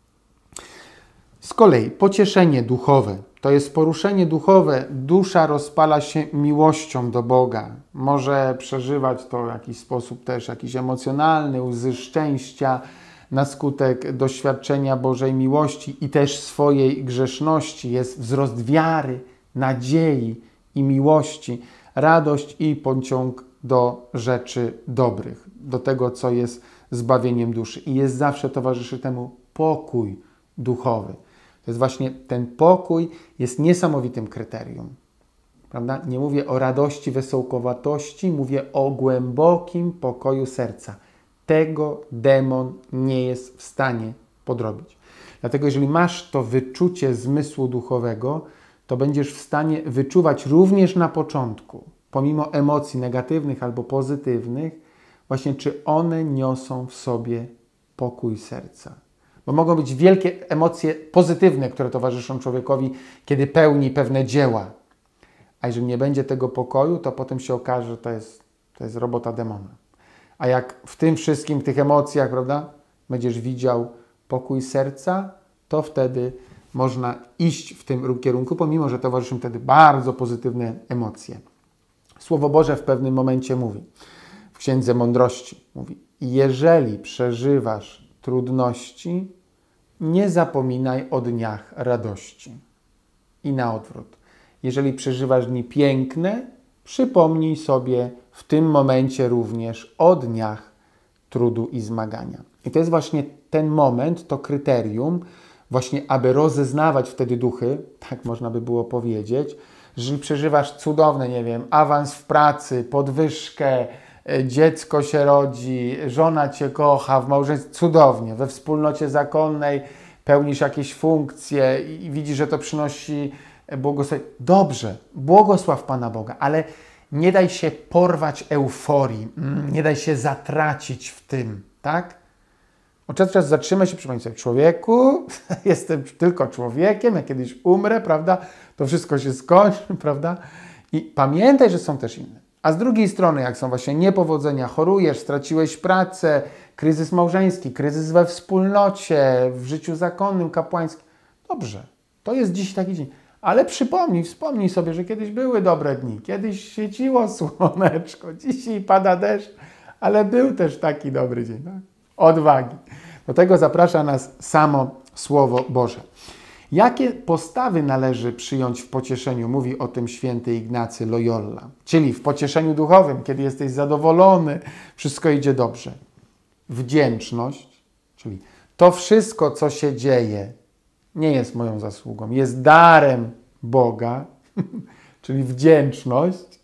Z kolei pocieszenie duchowe, to jest poruszenie duchowe. Dusza rozpala się miłością do Boga. Może przeżywać to w jakiś sposób też jakiś emocjonalny, łzy szczęścia, na skutek doświadczenia Bożej miłości i też swojej grzeszności. Jest wzrost wiary, nadziei i miłości, radość i pociąg do rzeczy dobrych, do tego, co jest zbawieniem duszy. I jest zawsze towarzyszy temu pokój duchowy. To jest właśnie ten pokój, jest niesamowitym kryterium. Prawda? Nie mówię o radości, wesołkowatości, mówię o głębokim pokoju serca. Tego demon nie jest w stanie podrobić. Dlatego jeżeli masz to wyczucie zmysłu duchowego, to będziesz w stanie wyczuwać również na początku, pomimo emocji negatywnych albo pozytywnych, właśnie czy one niosą w sobie pokój serca. Bo mogą być wielkie emocje pozytywne, które towarzyszą człowiekowi, kiedy pełni pewne dzieła. A jeżeli nie będzie tego pokoju, to potem się okaże, że to jest, to jest robota demona. A jak w tym wszystkim, w tych emocjach, prawda, będziesz widział pokój serca, to wtedy można iść w tym kierunku, pomimo że towarzyszą wtedy bardzo pozytywne emocje. Słowo Boże w pewnym momencie mówi, w Księdze Mądrości mówi, jeżeli przeżywasz trudności, nie zapominaj o dniach radości. I na odwrót. Jeżeli przeżywasz dni piękne, przypomnij sobie w tym momencie również o dniach trudu i zmagania. I to jest właśnie ten moment, to kryterium, właśnie aby rozeznawać wtedy duchy, tak można by było powiedzieć, jeżeli przeżywasz cudowne, nie wiem, awans w pracy, podwyżkę, dziecko się rodzi, żona cię kocha, w małżeństwie, cudownie, we wspólnocie zakonnej pełnisz jakieś funkcje i widzisz, że to przynosi błogosławieństwo. Dobrze, błogosław Pana Boga, ale nie daj się porwać euforii, nie daj się zatracić w tym, tak? Od czasu do czasu zatrzymaj się, przypomnij sobie, człowieku, jestem tylko człowiekiem, jak kiedyś umrę, prawda? To wszystko się skończy, prawda? I pamiętaj, że są też inne. A z drugiej strony, jak są właśnie niepowodzenia, chorujesz, straciłeś pracę, kryzys małżeński, kryzys we wspólnocie, w życiu zakonnym, kapłańskim. Dobrze, to jest dziś taki dzień. Ale przypomnij, wspomnij sobie, że kiedyś były dobre dni, kiedyś świeciło słoneczko, dzisiaj pada deszcz, ale był też taki dobry dzień. Tak? Odwagi. Do tego zaprasza nas samo Słowo Boże. Jakie postawy należy przyjąć w pocieszeniu? Mówi o tym święty Ignacy Loyola. Czyli w pocieszeniu duchowym, kiedy jesteś zadowolony, wszystko idzie dobrze. Wdzięczność, czyli to wszystko, co się dzieje, nie jest moją zasługą, jest darem Boga, czyli wdzięczność.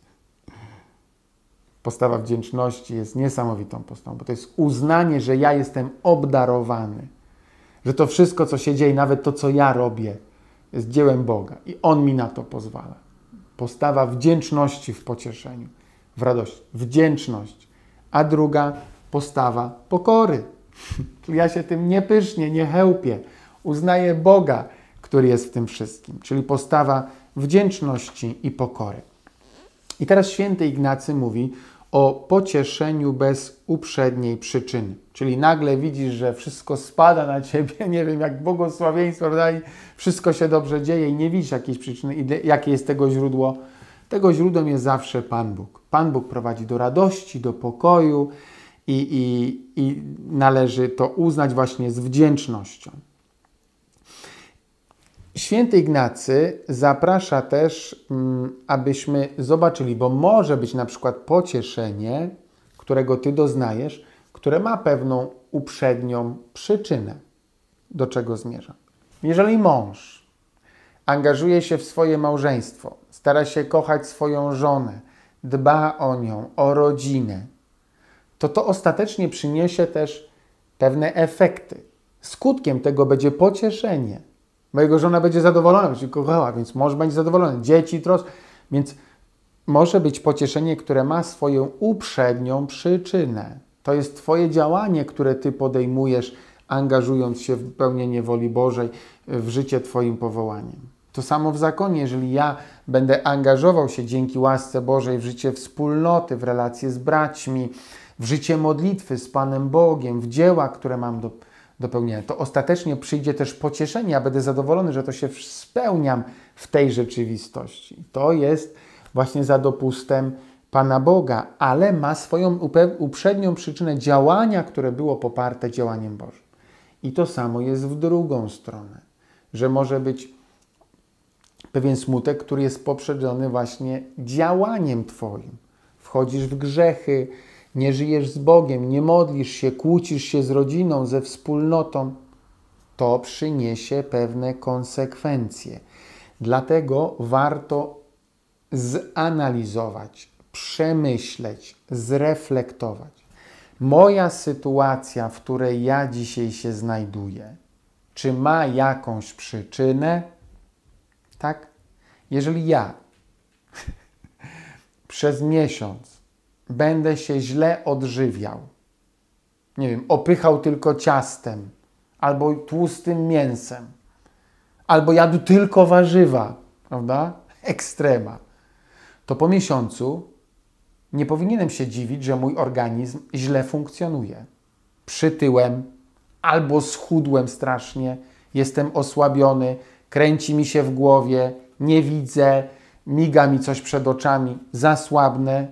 Postawa wdzięczności jest niesamowitą postawą, bo to jest uznanie, że ja jestem obdarowany, że to wszystko, co się dzieje, nawet to, co ja robię, jest dziełem Boga i On mi na to pozwala. Postawa wdzięczności w pocieszeniu, w radości. Wdzięczność. A druga postawa pokory. Czyli ja się tym nie pysznię, nie chełpię. Uznaję Boga, który jest w tym wszystkim. Czyli postawa wdzięczności i pokory. I teraz święty Ignacy mówi o pocieszeniu bez uprzedniej przyczyny. Czyli nagle widzisz, że wszystko spada na ciebie, nie wiem, jak błogosławieństwo, prawda? I wszystko się dobrze dzieje i nie widzisz jakiejś przyczyny i jakie jest tego źródło. Tego źródłem jest zawsze Pan Bóg. Pan Bóg prowadzi do radości, do pokoju i, i, i należy to uznać właśnie z wdzięcznością. Święty Ignacy zaprasza też, abyśmy zobaczyli, bo może być na przykład pocieszenie, którego Ty doznajesz, które ma pewną uprzednią przyczynę, do czego zmierzam. Jeżeli mąż angażuje się w swoje małżeństwo, stara się kochać swoją żonę, dba o nią, o rodzinę, to to ostatecznie przyniesie też pewne efekty. Skutkiem tego będzie pocieszenie. Bo jego żona będzie zadowolona, będzie kochała, więc mąż będzie zadowolony. Dzieci, trosk. Więc może być pocieszenie, które ma swoją uprzednią przyczynę. To jest Twoje działanie, które Ty podejmujesz, angażując się w pełnienie woli Bożej, w życie Twoim powołaniem. To samo w zakonie. Jeżeli ja będę angażował się dzięki łasce Bożej w życie wspólnoty, w relacje z braćmi, w życie modlitwy z Panem Bogiem, w dzieła, które mam do dopełnienia, to ostatecznie przyjdzie też pocieszenie. Ja będę zadowolony, że to się spełniam w tej rzeczywistości. To jest właśnie za dopustem Pana Boga, ale ma swoją uprzednią przyczynę działania, które było poparte działaniem Bożym. I to samo jest w drugą stronę, że może być pewien smutek, który jest poprzedzony właśnie działaniem Twoim. Wchodzisz w grzechy, nie żyjesz z Bogiem, nie modlisz się, kłócisz się z rodziną, ze wspólnotą. To przyniesie pewne konsekwencje. Dlatego warto zanalizować, przemyśleć, zreflektować. Moja sytuacja, w której ja dzisiaj się znajduję, czy ma jakąś przyczynę? Tak? Jeżeli ja przez miesiąc będę się źle odżywiał, nie wiem, opychał tylko ciastem, albo tłustym mięsem, albo jadł tylko warzywa, prawda? Ekstrema. To po miesiącu nie powinienem się dziwić, że mój organizm źle funkcjonuje. Przytyłem, albo schudłem strasznie, jestem osłabiony, kręci mi się w głowie, nie widzę, miga mi coś przed oczami, zasłabnę.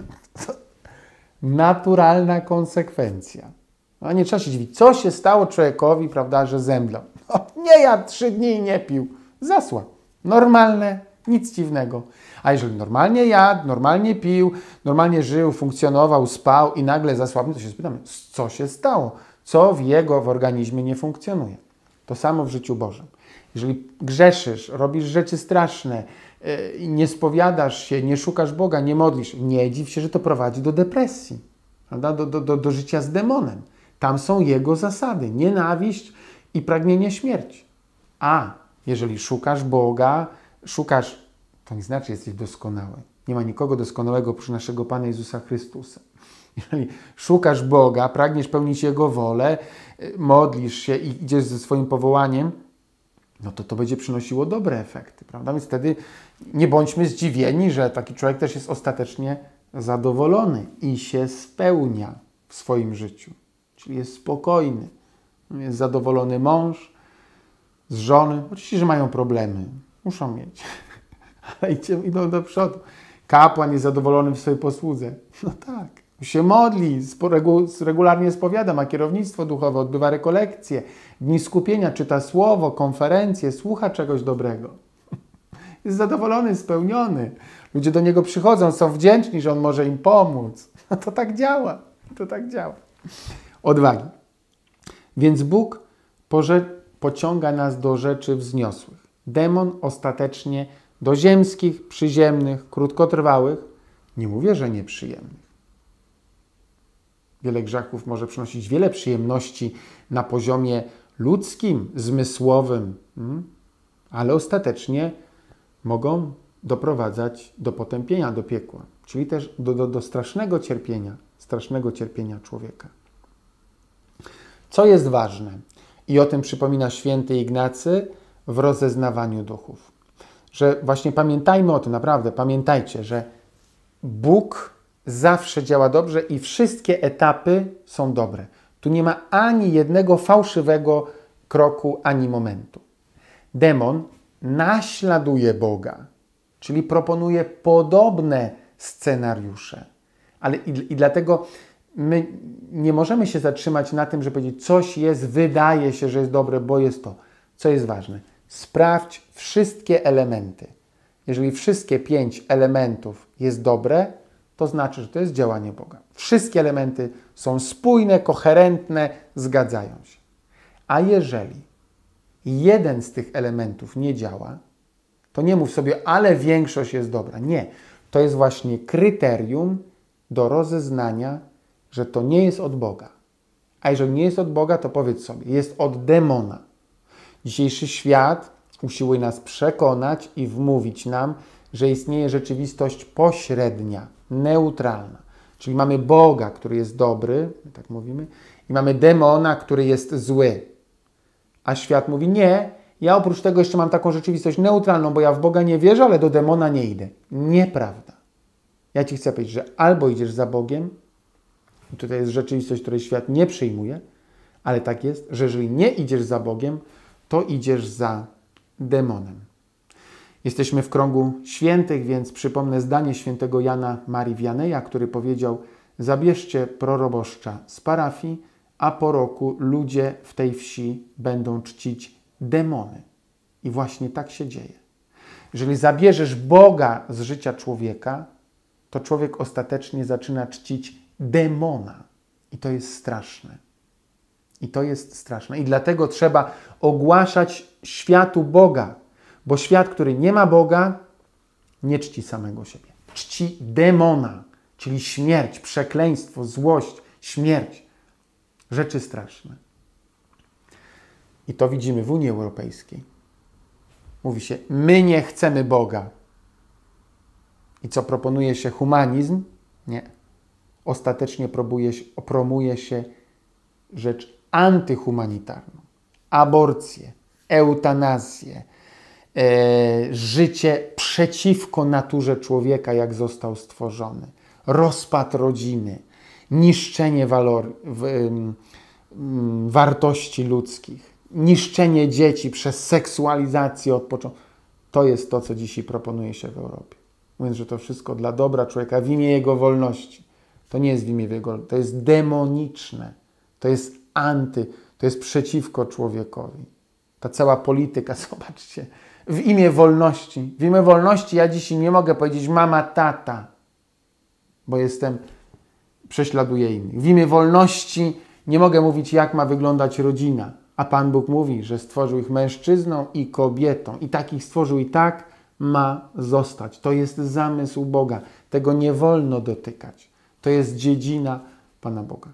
Naturalna konsekwencja. No, nie trzeba się dziwić. Co się stało człowiekowi, prawda, że zemdlał? No, nie jadł trzy dni i nie pił. Zasłabł. Normalne, nic dziwnego. A jeżeli normalnie jadł, normalnie pił, normalnie żył, funkcjonował, spał i nagle zasłabł, to się spytamy, co się stało? Co w jego w organizmie nie funkcjonuje? To samo w życiu Bożym. Jeżeli grzeszysz, robisz rzeczy straszne, yy, nie spowiadasz się, nie szukasz Boga, nie modlisz, nie dziw się, że to prowadzi do depresji, prawda? Do, do, do, do życia z demonem. Tam są jego zasady. Nienawiść i pragnienie śmierci. A jeżeli szukasz Boga, szukasz, to nie znaczy, że jesteś doskonały. Nie ma nikogo doskonałego oprócz naszego Pana Jezusa Chrystusa. Jeżeli szukasz Boga, pragniesz pełnić Jego wolę, modlisz się i idziesz ze swoim powołaniem, no to to będzie przynosiło dobre efekty, prawda? Więc wtedy nie bądźmy zdziwieni, że taki człowiek też jest ostatecznie zadowolony i się spełnia w swoim życiu. Czyli jest spokojny. Jest zadowolony mąż z żony. Oczywiście, że mają problemy. Muszą mieć. Ale idą do przodu. Kapłan jest zadowolony w swojej posłudze. No tak. Się modli, regularnie spowiada, ma kierownictwo duchowe, odbywa rekolekcje, dni skupienia, czyta słowo, konferencje, słucha czegoś dobrego. Jest zadowolony, spełniony. Ludzie do niego przychodzą, są wdzięczni, że on może im pomóc. No to tak działa. To tak działa. Odwagi. Więc Bóg pociąga nas do rzeczy wzniosłych. Demon ostatecznie do ziemskich, przyziemnych, krótkotrwałych, nie mówię, że nieprzyjemnych. Wiele grzechów może przynosić wiele przyjemności na poziomie ludzkim, zmysłowym, ale ostatecznie mogą doprowadzać do potępienia, do piekła, czyli też do, do, do strasznego cierpienia, strasznego cierpienia człowieka. Co jest ważne, i o tym przypomina święty Ignacy w rozeznawaniu duchów, że właśnie pamiętajmy o tym, naprawdę, pamiętajcie, że Bóg zawsze działa dobrze i wszystkie etapy są dobre. Tu nie ma ani jednego fałszywego kroku, ani momentu. Demon naśladuje Boga, czyli proponuje podobne scenariusze. Ale i, i dlatego my nie możemy się zatrzymać na tym, że powiedzieć, coś jest, wydaje się, że jest dobre, bo jest to. Co jest ważne? Sprawdź wszystkie elementy. Jeżeli wszystkie pięć elementów jest dobre, to znaczy, że to jest działanie Boga. Wszystkie elementy są spójne, koherentne, zgadzają się. A jeżeli jeden z tych elementów nie działa, to nie mów sobie, ale większość jest dobra. Nie. To jest właśnie kryterium do rozeznania, że to nie jest od Boga. A jeżeli nie jest od Boga, to powiedz sobie, jest od demona. Dzisiejszy świat usiłuje nas przekonać i wmówić nam, że istnieje rzeczywistość pośrednia, neutralna. Czyli mamy Boga, który jest dobry, tak mówimy, i mamy demona, który jest zły. A świat mówi, nie, ja oprócz tego jeszcze mam taką rzeczywistość neutralną, bo ja w Boga nie wierzę, ale do demona nie idę. Nieprawda. Ja Ci chcę powiedzieć, że albo idziesz za Bogiem, i tutaj jest rzeczywistość, której świat nie przyjmuje, ale tak jest, że jeżeli nie idziesz za Bogiem, to idziesz za demonem. Jesteśmy w kręgu świętych, więc przypomnę zdanie świętego Jana Marii Wianeja, który powiedział, zabierzcie proroboszcza z parafii, a po roku ludzie w tej wsi będą czcić demony. I właśnie tak się dzieje. Jeżeli zabierzesz Boga z życia człowieka, to człowiek ostatecznie zaczyna czcić demona. I to jest straszne. I to jest straszne. I dlatego trzeba ogłaszać światu Boga, bo świat, który nie ma Boga, nie czci samego siebie. Czci demona, czyli śmierć, przekleństwo, złość, śmierć. Rzeczy straszne. I to widzimy w Unii Europejskiej. Mówi się, my nie chcemy Boga. I co proponuje się? Humanizm? Nie. Ostatecznie próbuje się, promuje się rzecz antyhumanitarną. Aborcję, eutanazję, e, życie przeciwko naturze człowieka, jak został stworzony, rozpad rodziny, niszczenie walor, w, w, wartości ludzkich, niszczenie dzieci przez seksualizację od początku. To jest to, co dzisiaj proponuje się w Europie. Mówiąc, że to wszystko dla dobra człowieka, w imię jego wolności. To nie jest w imię jego, to jest demoniczne. To jest anty, to jest przeciwko człowiekowi. Ta cała polityka, zobaczcie, w imię wolności. W imię wolności ja dzisiaj nie mogę powiedzieć mama, tata, bo jestem, prześladuję innych. W imię wolności nie mogę mówić, jak ma wyglądać rodzina. A Pan Bóg mówi, że stworzył ich mężczyzną i kobietą. I takich stworzył i tak ma zostać. To jest zamysł Boga. Tego nie wolno dotykać. To jest dziedzina Pana Boga.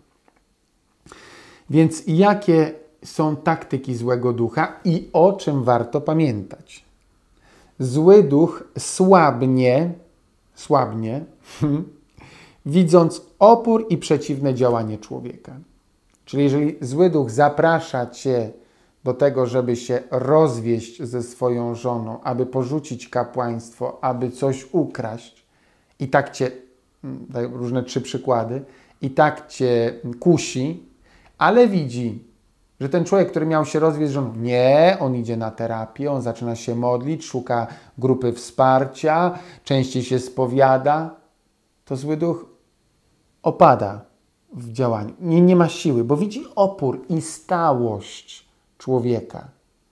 Więc jakie są taktyki złego ducha i o czym warto pamiętać? Zły duch słabnie, słabnie, widząc opór i przeciwne działanie człowieka. Czyli jeżeli zły duch zaprasza Cię do tego, żeby się rozwieść ze swoją żoną, aby porzucić kapłaństwo, aby coś ukraść i tak Cię, daję różne trzy przykłady, i tak Cię kusi, ale widzi, że ten człowiek, który miał się rozwieść z żoną, nie, on idzie na terapię, on zaczyna się modlić, szuka grupy wsparcia, częściej się spowiada, to zły duch opada w działaniu. Nie, nie ma siły, bo widzi opór i stałość człowieka.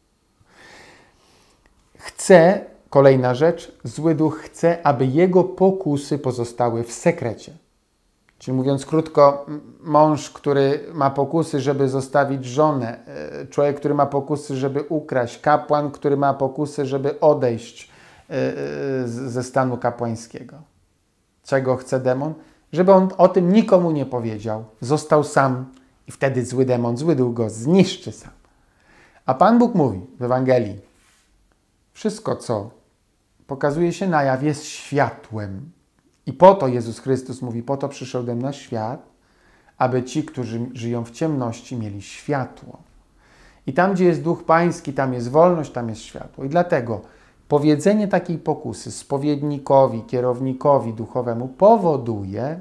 Chce, kolejna rzecz, zły duch chce, aby jego pokusy pozostały w sekrecie. Czyli mówiąc krótko, mąż, który ma pokusy, żeby zostawić żonę, człowiek, który ma pokusy, żeby ukraść, kapłan, który ma pokusy, żeby odejść ze stanu kapłańskiego. Czego chce demon? Żeby on o tym nikomu nie powiedział. Został sam i wtedy zły demon, zły duch go zniszczy sam. A Pan Bóg mówi w Ewangelii, wszystko, co pokazuje się na jaw, jest światłem. I po to Jezus Chrystus mówi, po to przyszedłem na świat, aby ci, którzy żyją w ciemności, mieli światło. I tam, gdzie jest Duch Pański, tam jest wolność, tam jest światło. I dlatego powiedzenie takiej pokusy spowiednikowi, kierownikowi duchowemu powoduje,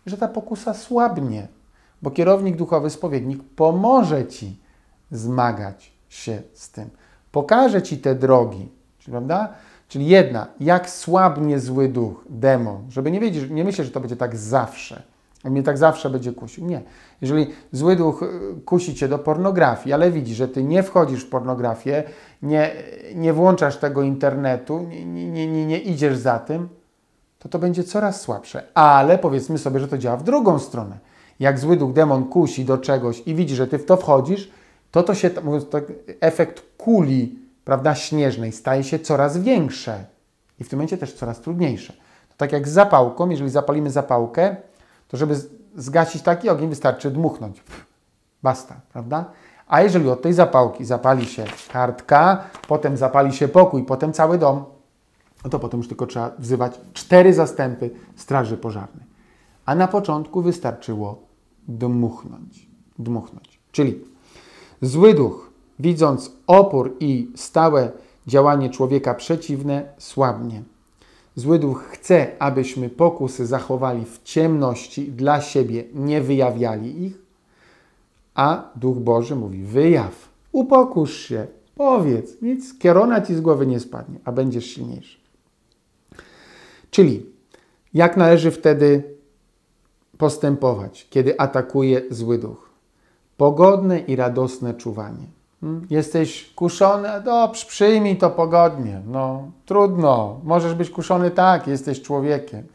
że ta pokusa słabnie, bo kierownik duchowy, spowiednik pomoże Ci zmagać się z tym. Pokaże Ci te drogi, prawda? Czyli jedna, jak słabnie zły duch, demon, żeby nie wiedzieć, nie myśleć, że to będzie tak zawsze. On mnie tak zawsze będzie kusił. Nie. Jeżeli zły duch kusi Cię do pornografii, ale widzi, że Ty nie wchodzisz w pornografię, nie, nie włączasz tego internetu, nie, nie, nie, nie idziesz za tym, to to będzie coraz słabsze. Ale powiedzmy sobie, że to działa w drugą stronę. Jak zły duch, demon kusi do czegoś i widzi, że Ty w to wchodzisz, to to się, mówiąc tak, efekt kuli, prawda, śnieżnej staje się coraz większe i w tym momencie też coraz trudniejsze. To tak jak z zapałką, jeżeli zapalimy zapałkę, to żeby zgasić taki ogień wystarczy dmuchnąć. Pff, basta, prawda? A jeżeli od tej zapałki zapali się kartka, potem zapali się pokój, potem cały dom, no to potem już tylko trzeba wzywać cztery zastępy straży pożarnej. A na początku wystarczyło dmuchnąć. Dmuchnąć. Czyli zły duch, widząc opór i stałe działanie człowieka przeciwne, słabnie. Zły duch chce, abyśmy pokusy zachowali w ciemności dla siebie, nie wyjawiali ich, a Duch Boży mówi, wyjaw, upokusz się, powiedz, nic kiorona Ci z głowy nie spadnie, a będziesz silniejszy. Czyli jak należy wtedy postępować, kiedy atakuje zły duch? Pogodne i radosne czuwanie. Hmm? Jesteś kuszony? Dobrze, przyjmij to pogodnie. No, trudno. Możesz być kuszony tak, jesteś człowiekiem.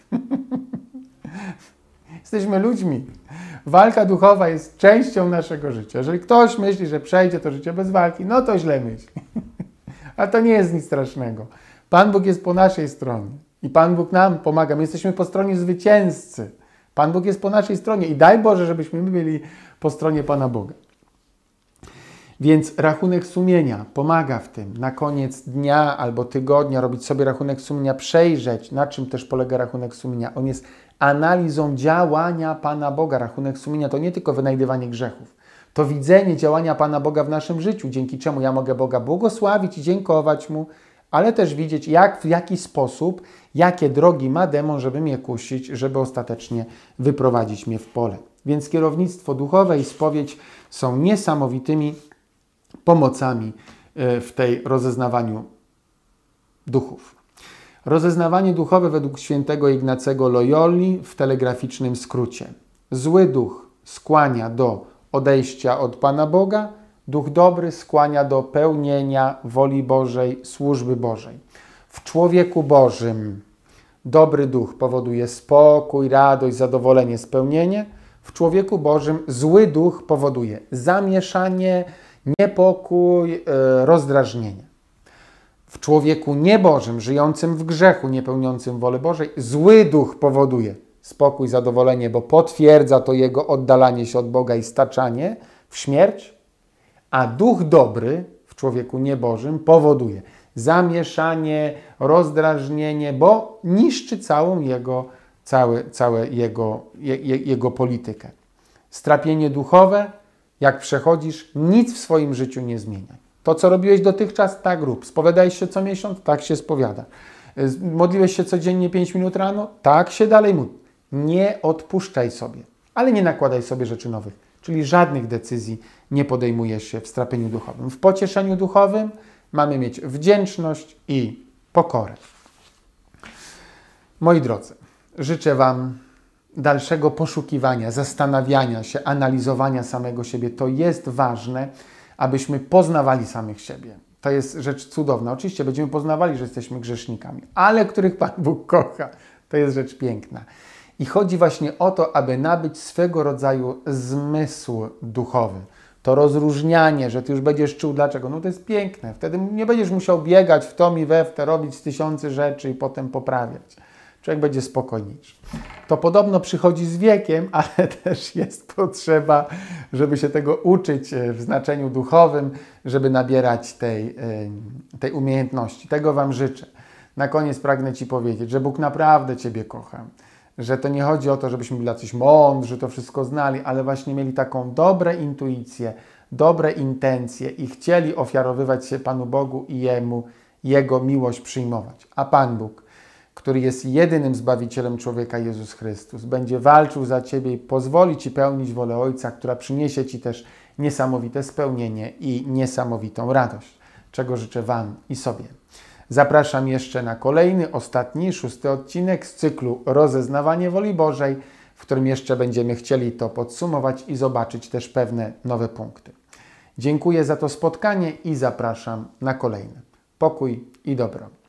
Jesteśmy ludźmi. Walka duchowa jest częścią naszego życia. Jeżeli ktoś myśli, że przejdzie to życie bez walki, no to źle myśli. A to nie jest nic strasznego. Pan Bóg jest po naszej stronie. I Pan Bóg nam pomaga. My jesteśmy po stronie zwycięzcy. Pan Bóg jest po naszej stronie. I daj Boże, żebyśmy my byli po stronie Pana Boga. Więc rachunek sumienia pomaga w tym. Na koniec dnia albo tygodnia robić sobie rachunek sumienia, przejrzeć, na czym też polega rachunek sumienia. On jest analizą działania Pana Boga. Rachunek sumienia to nie tylko wynajdywanie grzechów. To widzenie działania Pana Boga w naszym życiu, dzięki czemu ja mogę Boga błogosławić i dziękować Mu, ale też widzieć, jak, w jaki sposób, jakie drogi ma demon, żeby mnie kusić, żeby ostatecznie wyprowadzić mnie w pole. Więc kierownictwo duchowe i spowiedź są niesamowitymi pomocami w tej rozeznawaniu duchów. Rozeznawanie duchowe według świętego Ignacego Loyoli w telegraficznym skrócie. Zły duch skłania do odejścia od Pana Boga, duch dobry skłania do pełnienia woli Bożej, służby Bożej. W człowieku Bożym dobry duch powoduje spokój, radość, zadowolenie, spełnienie. W człowieku Bożym zły duch powoduje zamieszanie, niepokój, rozdrażnienie. W człowieku niebożym, żyjącym w grzechu, niepełniącym woli Bożej, zły duch powoduje spokój, zadowolenie, bo potwierdza to jego oddalanie się od Boga i staczanie w śmierć, a duch dobry w człowieku niebożym powoduje zamieszanie, rozdrażnienie, bo niszczy całą jego, całe, całe jego, je, jego politykę. Strapienie duchowe, jak przechodzisz, nic w swoim życiu nie zmieniaj. To, co robiłeś dotychczas, tak rób. Spowiadałeś się co miesiąc? Tak się spowiada. Modliłeś się codziennie pięć minut rano? Tak się dalej módl. Nie odpuszczaj sobie, ale nie nakładaj sobie rzeczy nowych. Czyli żadnych decyzji nie podejmujesz się w strapieniu duchowym. W pocieszeniu duchowym mamy mieć wdzięczność i pokorę. Moi drodzy, życzę Wam dalszego poszukiwania, zastanawiania się, analizowania samego siebie. To jest ważne, abyśmy poznawali samych siebie. To jest rzecz cudowna. Oczywiście będziemy poznawali, że jesteśmy grzesznikami, ale których Pan Bóg kocha. To jest rzecz piękna. I chodzi właśnie o to, aby nabyć swego rodzaju zmysł duchowy. To rozróżnianie, że Ty już będziesz czuł dlaczego. No to jest piękne. Wtedy nie będziesz musiał biegać w tom i we w te, robić tysiące rzeczy i potem poprawiać. Człowiek będzie spokojniejszy. To podobno przychodzi z wiekiem, ale też jest potrzeba, żeby się tego uczyć w znaczeniu duchowym, żeby nabierać tej, tej umiejętności. Tego Wam życzę. Na koniec pragnę Ci powiedzieć, że Bóg naprawdę Ciebie kocha. Że to nie chodzi o to, żebyśmy byli jacyś mądrzy, to wszystko znali, ale właśnie mieli taką dobre intuicje, dobre intencje i chcieli ofiarowywać się Panu Bogu i Jemu, Jego miłość przyjmować. A Pan Bóg, który jest jedynym Zbawicielem człowieka, Jezus Chrystus, będzie walczył za Ciebie i pozwoli Ci pełnić wolę Ojca, która przyniesie Ci też niesamowite spełnienie i niesamowitą radość, czego życzę Wam i sobie. Zapraszam jeszcze na kolejny, ostatni, szósty odcinek z cyklu Rozeznawanie woli Bożej, w którym jeszcze będziemy chcieli to podsumować i zobaczyć też pewne nowe punkty. Dziękuję za to spotkanie i zapraszam na kolejne. Pokój i dobro.